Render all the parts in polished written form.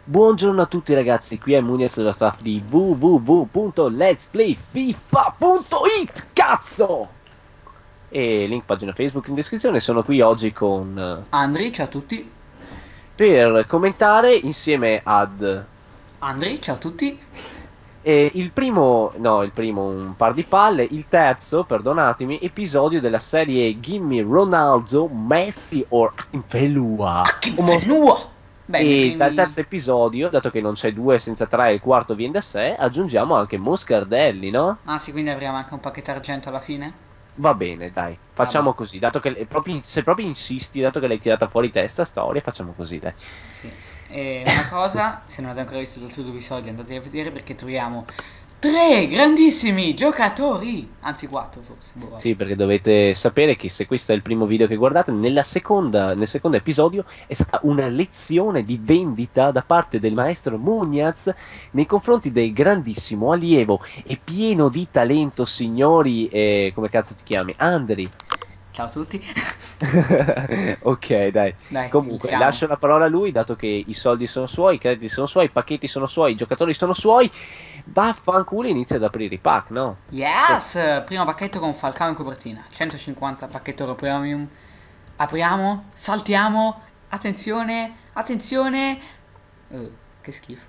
Buongiorno a tutti ragazzi, qui è Muniz dello staff di www.letsplayfifa.it, cazzo! E link pagina Facebook in descrizione. Sono qui oggi con Andri, ciao a tutti. per commentare insieme ad Andri, ciao a tutti. il primo, no, il primo un par di palle, il terzo, perdonatemi, episodio della serie Gimme Ronaldo, Messi or Velua. Ah, che nuova! Bene, i E dal primi... terzo episodio, dato che non c'è due senza tre e il quarto viene da sé, aggiungiamo anche Moscardelli, no? Ah sì, quindi avremo anche un pacchetto argento alla fine? Va bene, dai, Vabbè, facciamo così, dato che se proprio insisti, dato che l'hai tirata fuori testa storia, facciamo così, dai. sì. E una cosa, se non avete ancora visto gli altri due episodi andate a vedere perché troviamo tre grandissimi giocatori. Anzi, quattro forse. Boh, vabbè. Sì, perché dovete sapere che se questo è il primo video che guardate, nel secondo episodio è stata una lezione di vendita da parte del maestro Mugnaz nei confronti del grandissimo allievo e pieno di talento, signori, come cazzo ti chiami? Andri. Ciao a tutti. Ok, dai. Dai, Comunque, iniziamo. lascio la parola a lui, dato che i soldi sono suoi, i crediti sono suoi, i pacchetti sono suoi, i giocatori sono suoi. Vaffanculo, inizia ad aprire i pack, no? Yes! Primo pacchetto con Falcao in copertina. 150 pacchetto Euro Premium. Apriamo, saltiamo. Attenzione, attenzione. Che schifo.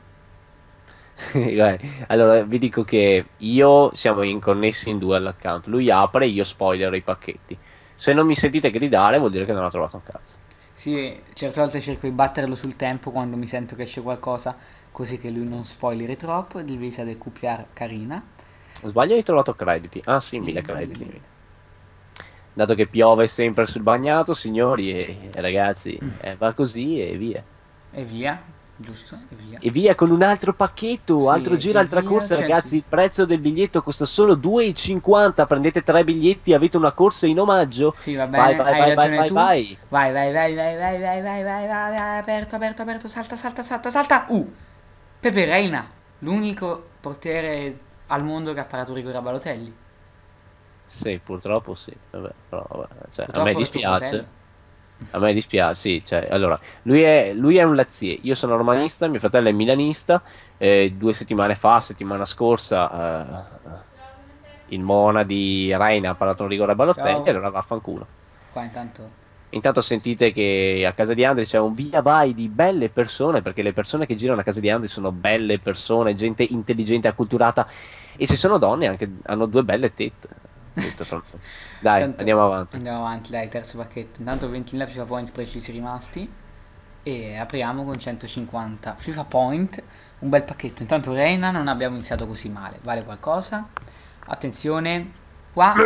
Allora, vi dico che io siamo connessi in due all'account. Lui apre e io spoiler i pacchetti. Se non mi sentite gridare, vuol dire che non ho trovato un cazzo. Sì, certe volte cerco di batterlo sul tempo quando mi sento che c'è qualcosa, così che lui non spoileri troppo. Divisa del QPR carina. Sbaglio, hai trovato crediti. Ah, sì, Sì, 1000 belli, crediti. belli. Dato che piove sempre sul bagnato, signori e ragazzi, va così e via. E via, giusto, e via. E via con un altro pacchetto, altro Sì, giro, e altra via, corsa, 100. ragazzi. Il prezzo del biglietto costa solo 2,50. Prendete tre biglietti, avete una corsa in omaggio. Sì, va Vai, bene, vai, hai vai, vai, ragione vai, tu. vai. Vai, vai, vai, vai, vai, vai, vai, vai, vai, vai, aperto, aperto, aperto, salta, salta, salta, salta. Pepe Reina, l'unico portiere al mondo che ha parato un rigore a Balotelli. Sì, purtroppo sì. Vabbè, però, vabbè, cioè, a me Purtroppo per tuo dispiace. fratello. A me dispiace, sì. Cioè, allora, lui è un Laziale. Io sono romanista, mio fratello è milanista. 2 settimane fa, settimana scorsa, il Mona di Reina ha parato un rigore a Balotelli e Ciao. allora vaffanculo. Qua intanto... Intanto sentite che a casa di Andri c'è un via vai di belle persone, perché le persone che girano a casa di Andri sono belle persone, gente intelligente, acculturata, e se sono donne anche hanno due belle tette. Detto fra noi. Dai, Intanto andiamo avanti. andiamo avanti, dai, terzo pacchetto. Intanto 20.000 FIFA Points precisi rimasti. E apriamo con 150 FIFA Point. Un bel pacchetto. Intanto Reina non abbiamo iniziato così male. Vale qualcosa? Attenzione. Qua.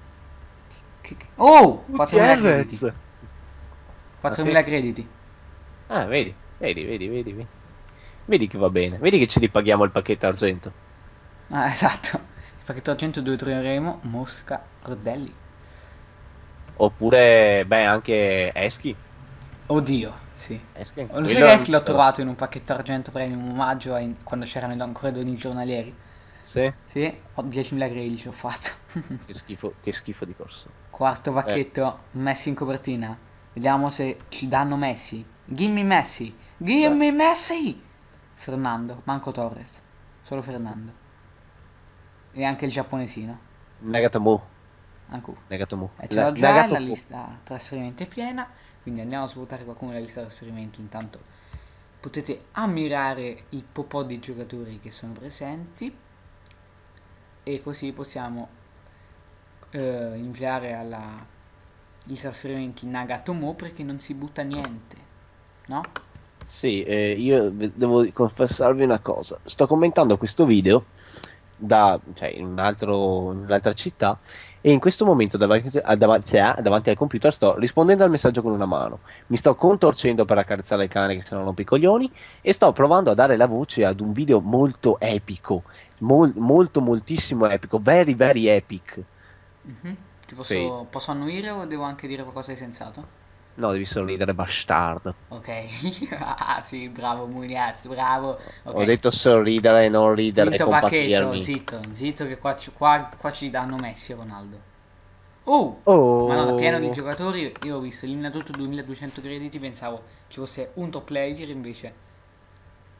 Oh! 4.000 crediti. Gutierrez! Ah sì? 4.000 crediti. Ah, vedi, vedi, vedi, vedi, vedi. Vedi che va bene, vedi che ci ripaghiamo il pacchetto argento. Ah, esatto. Il pacchetto argento 2 troveremo Mosca Rodelli. Oppure, beh, anche Eschi. Oddio, sì. Eschi, Lo sai quello che è Eschi l'ho trovato in un pacchetto argento premium omaggio quando c'erano ancora 12 giornalieri? Sì, Sì, ho 10.000 crediti ho fatto. che schifo di corso. Quarto Eh, pacchetto, Messi in copertina. Vediamo se ci danno Messi. Gimme Messi. beh, Gimme Messi. Fernando, manco Torres. Solo Fernando. E anche il giapponesino. Nagatomo, Anche Nagatomo, ce l'ho già e la Nagatomo. lista trasferimenti è piena. Quindi andiamo a svuotare qualcuno della lista trasferimenti. Intanto potete ammirare il popò di giocatori che sono presenti. E così possiamo inviare alla i trasferimenti Nagatomo perché non si butta niente, no? Sì, io devo confessarvi una cosa. Sto commentando questo video cioè, in un'altra città e in questo momento davanti al computer sto rispondendo al messaggio con una mano. Mi sto contorcendo per accarezzare il cane che se no non piccoglioni e sto provando a dare la voce ad un video molto epico, molto moltissimo epico, very very epic. Mhm. Ti Sì. posso annuire o devo anche dire qualcosa di sensato? No, devi sorridere, bastardo. Ok, ah sì, bravo Mugnaz, bravo. Ho Ok, detto sorridere, non ridere, quinto pacchetto, compatirmi. zitto, zitto che qua ci danno Messi e Ronaldo. Oh! Madonna, pieno di Oh. giocatori, io ho visto eliminato tutto 2200 crediti, pensavo ci fosse un top player invece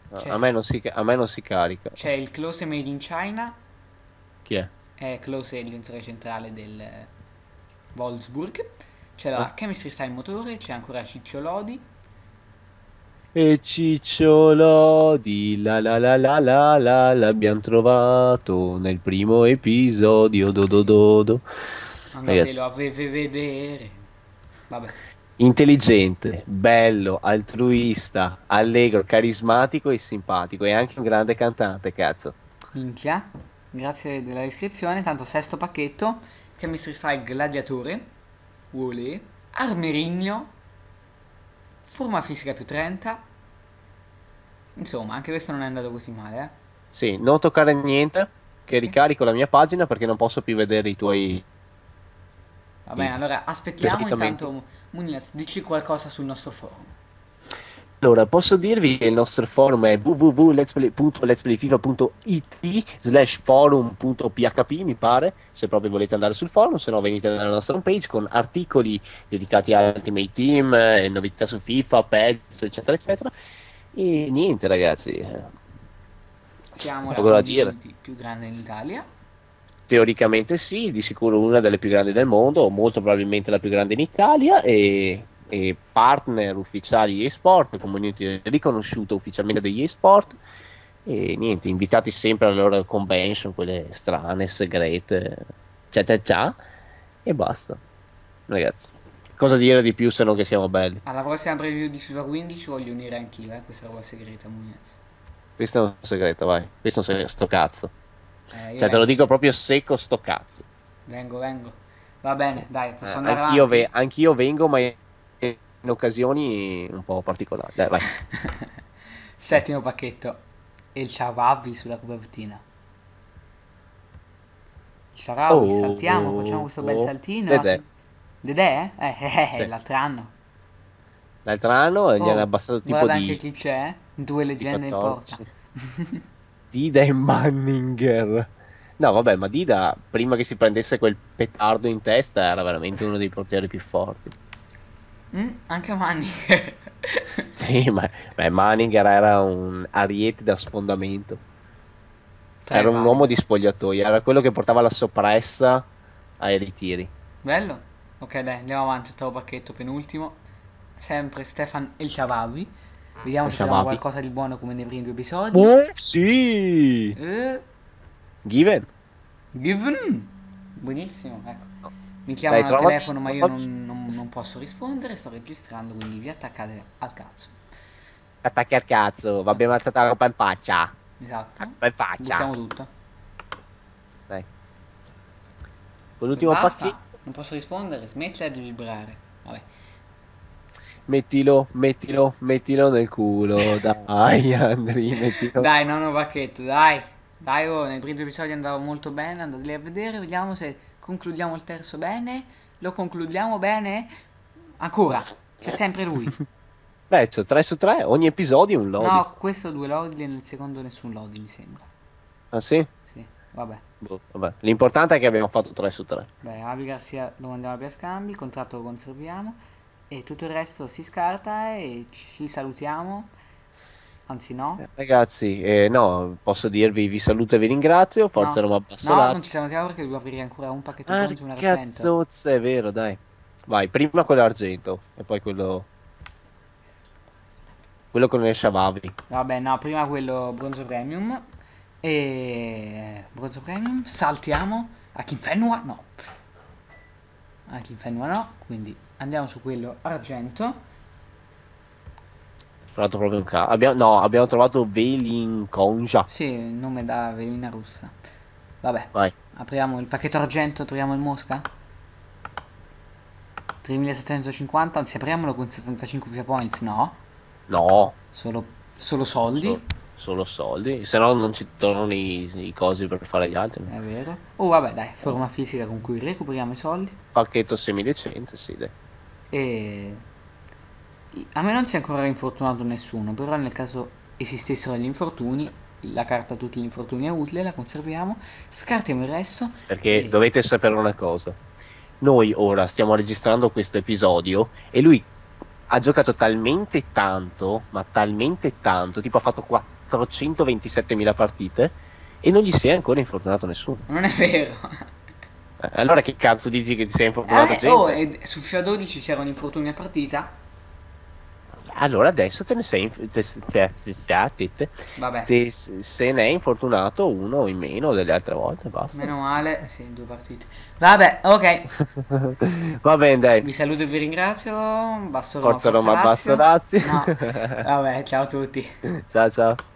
C'è, A me non si carica. c'è il Close Made in China, Chi è? è Close è il difensore centrale del Wolfsburg. C'è Eh? la Chemistry Style Motore, c'è ancora Ciccio Lodi. E Cicciolo di l'abbiamo trovato nel primo episodio. Sì, Do. Ragazzi, andatelo a vedere. Vabbè, intelligente, bello, altruista, allegro, carismatico e simpatico. E anche un grande cantante, cazzo. minchia. Grazie della iscrizione. Tanto sesto pacchetto. Chemistry Style Gladiatore. Wolé. Armerigno. Forma fisica più 30. Insomma, anche questo non è andato così male, eh. Sì, non toccare niente, che Ok. ricarico la mia pagina perché non posso più vedere i tuoi Va bene, allora aspettiamo. tweetamenti. Intanto, Mugnaz, dici qualcosa sul nostro forum. Allora, posso dirvi che il nostro forum è www.letsplayfifa.it/forum.php, mi pare, se proprio volete andare sul forum, se no venite nella nostra homepage con articoli dedicati a Ultimate Team, novità su FIFA, PES, eccetera, eccetera. E niente, ragazzi, Siamo la poco da dire. community più grande in Italia. Teoricamente sì, di sicuro una delle più grandi del mondo, molto probabilmente la più grande in Italia e partner ufficiali eSport, community riconosciuta ufficialmente degli eSport e niente, invitati sempre alle loro convention, quelle strane, segrete, cià, e basta, ragazzi. Cosa dire di più se non che siamo belli? Alla prossima preview di FIFA 15 voglio unire anch'io, questa roba segreta, Mugnaz. Questo è un segreto, vai. Questo è un segreto, sto cazzo. Io Cioè, te lo vengo, dico proprio secco, sto cazzo. vengo. Va Sì. bene, dai, posso andare avanti? Anch'io vengo, ma in occasioni un po' particolari. Dai, vai. Settimo pacchetto. E il Sharawi sulla copertina. Il Sharawi, saltiamo, facciamo questo bel saltino. Dedè. Dedè? Sì. L'altro anno. L'altro anno gli hanno Oh, abbassato tipo guarda anche di, chi c'è. Due di leggende in porta. 14. Dida e Manninger. No, vabbè, ma Dida, prima che si prendesse quel petardo in testa, era veramente uno dei portieri più forti. Anche Manni. Sì, ma beh, Manninger era un ariete da sfondamento. Tre Era un uomo valide. di spogliatoio, era quello che portava la soppressa ai ritiri. Bello? Ok, dai, andiamo avanti. Ottavo pacchetto, penultimo. Sempre Stefan El Sharawi. Vediamo se troviamo Shababi. qualcosa di buono come nei primi due episodi. Sì! Eh, Given? Given. Buonissimo, ecco. Mi Dai, chiamano al trovaci, telefono ma io trovaci. non posso rispondere, sto registrando, quindi vi attaccate al cazzo. Attacchi al cazzo, va abbiamo alzato la roba in faccia. Esatto. In faccia. Buttiamo tutto. Dai. E Quell'ultimo basta. pacchetto. Non posso rispondere, smettila di vibrare. Vabbè. Mettilo nel culo. Dai, Andri, mettilo. Dai, nonno pacchetto, dai. Dai, oh, nei primi due episodi andava molto bene, andateli a vedere, vediamo se concludiamo il terzo bene. Lo concludiamo bene? Ancora, c'è sempre lui. Beh, c'ho 3 su 3, ogni episodio un lodi. No, questo due lodi e nel secondo nessun lodi, mi sembra. Ah sì? Sì, vabbè. Boh, vabbè. L'importante è che abbiamo fatto 3 su 3. Beh, Avi Garcia lo mandiamo via scambi, il contratto lo conserviamo e tutto il resto si scarta e ci salutiamo. Anzi no, Ragazzi, no, posso dirvi vi saluto e vi ringrazio, Forza no, Roma Basso no, non ci Lazio. salutiamo perché devo aprire ancora un pacchetto Ah, bronzo e un argento. cazzozza, è vero, dai. Vai, prima quello argento e poi quello con le sciabavi. Vabbè, no, prima quello bronzo premium e bronzo premium, saltiamo a Kinfenua, no. A Kinfenua no, quindi andiamo su quello argento. Trovato proprio un no, abbiamo trovato Velinconja. Sì, il nome da velina russa. Vabbè, Vai. apriamo il pacchetto argento, troviamo il Mosca. 3750, anzi apriamolo con 75 via points, no? No, Solo, solo soldi, so- solo soldi. Se no non ci tornano i cosi per fare gli altri. è vero. Oh vabbè dai, forma fisica con cui recuperiamo i soldi. Pacchetto semidecente, sì, dai. E a me non si è ancora infortunato nessuno, però nel caso esistessero gli infortuni, la carta tutti gli infortuni è utile, la conserviamo, scartiamo il resto Perché e... dovete sapere una cosa. Noi ora stiamo registrando questo episodio e lui ha giocato talmente tanto, ma talmente tanto, tipo ha fatto 427.000 partite e non gli si è ancora infortunato nessuno. Non è vero. Allora che cazzo dici che ti sei infortunato gente? Oh, su FIFA 12 c'era un infortunio a partita. Allora adesso te ne sei Vabbè, se ne è infortunato uno in meno delle altre volte, basta. meno male. Sì, 2 partite. Vabbè, ok. Va bene, dai. Vi saluto e vi ringrazio. Basso Roma, Forza Roma, Lazio. basta Lazio. No, vabbè, ciao a tutti. Ciao ciao.